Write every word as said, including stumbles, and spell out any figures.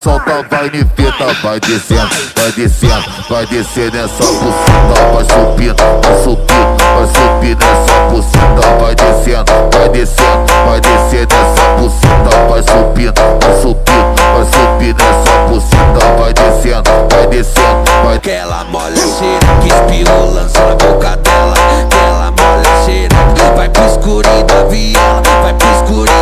Solta, vai nifeta, vai descendo, vai descendo, vai descer nessa buceta, vai subindo, vai subindo, vai subir nessa buceta, vai descendo, vai descendo, vai descer nessa buceta, vai subindo, vai subindo, vai subir nessa buceta, vai descendo, vai descendo, vai. Que ela molha xereca, espirro, lança na boca dela. Que ela molha xereca, vai pro escurinho da viela, vai pro escurinho